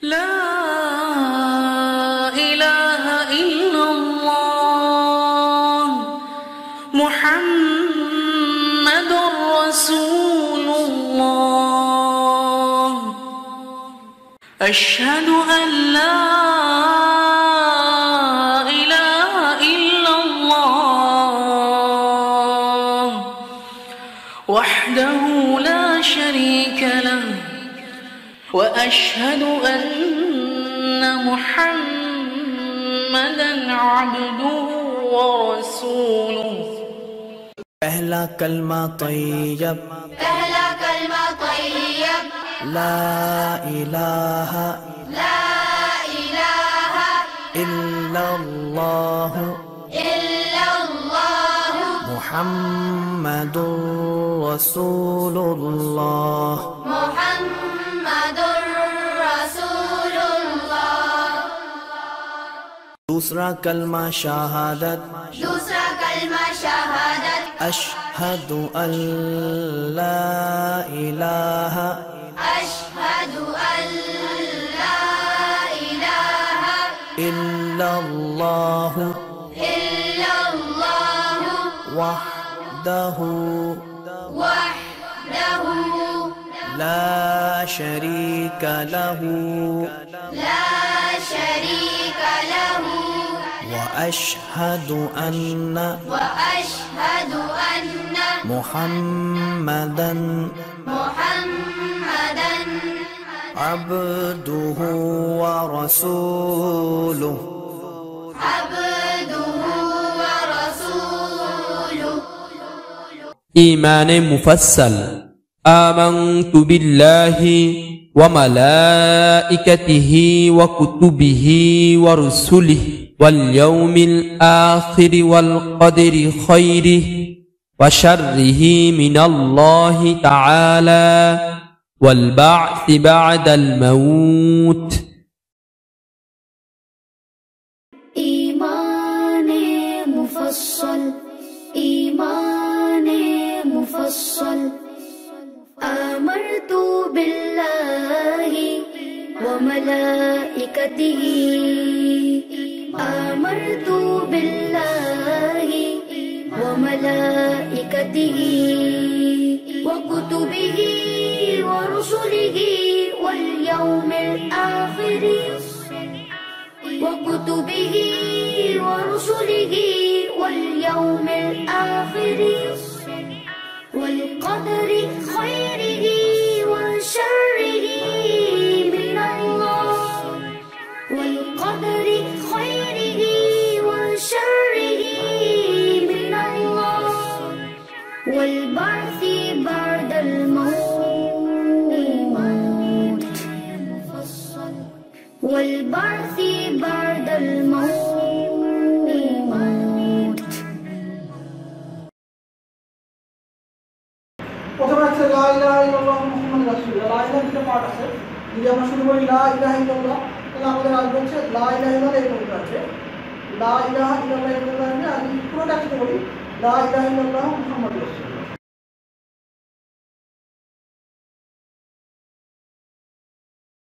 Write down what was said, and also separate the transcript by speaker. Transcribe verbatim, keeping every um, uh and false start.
Speaker 1: لا إله إلا الله محمد رسول الله أشهد أن لا إله إلا الله وحده لا شريك له وأشهد أن محمدا عبده ورسوله
Speaker 2: पहला कलमा तय्यब
Speaker 3: पहला कलमा तय्यब
Speaker 2: ला इलाहा
Speaker 3: ला इलाहा
Speaker 2: इल्लल्लाह
Speaker 3: इल्लल्लाह
Speaker 2: मुहम्मदुर रसूलुल्लाह
Speaker 3: मुहम्मदुर रसूलुल्लाह।
Speaker 2: दूसरा कलमा शहादत
Speaker 3: दूसरा कलमा शहादत
Speaker 2: अशहदु अन ला इलाहा
Speaker 3: अशहदु अन ला इलाहा
Speaker 2: इल्लल्लाह
Speaker 3: इल्लल्लाह
Speaker 2: वहदहु
Speaker 3: वहदहु
Speaker 2: ला शरीक लहु
Speaker 3: ला शरीक लहु
Speaker 2: वअशहदु अन्न
Speaker 3: वअशहदु अन्न
Speaker 2: मुहम्मदन
Speaker 3: मुहम्मदन
Speaker 2: अब्दुहु व रसूलुहु
Speaker 3: अब्दुहु व रसूलुहु।
Speaker 4: ईमान मुफस्सल आमन्तु बिल्लाहि व मलाइकतिहि व कुतुबिहि व रुसुलिहि वल यौमिल आखिर वल क़दरि खैरिहि व शर्रिहि मिनल्लाहि तआला वल बअ्थ बअदल मौत।
Speaker 5: ईमाने मुफस्सल ईमाने मुफस्सल आमन्तु बिल्लाहि व मलाइकतिहि आमन्तु बिल्लाहि व मलाइकतिहि व कुतुबिहि व रुसुलिहि वल यौमिल आखिर व कुतुबिहि व रुसुलिहि वल यौमिल आखिर वल क़दरि खैरिहि व शर्रिहि मिनल्लाह वल क़दरि खैरिहि व शर्रिहि मिनल्लाह वल बअ्थ बअदल मौत वल बअ्थ बअदल मौत।
Speaker 6: প্রথমে আছে লা ইলাহা ইল্লাল্লাহ মুহাম্মাদুর রাসূলুল্লাহ। লা ইলাহা দুটো পার্ট আছে। যদি আমরা শুরু করি লা ইলাহা ইল্লাল্লাহ, তাহলে আমাদের আসবে হচ্ছে লা ইলাহা ইল্লাল্লাহ এই পর্যন্ত আছে। লা ইলাহা ইল্লাল্লাহ এই পর্যন্ত আসবে। আর পুরোটা একসাথে বলি লা ইলাহা ইল্লাল্লাহ মুহাম্মাদুর রাসূলুল্লাহ।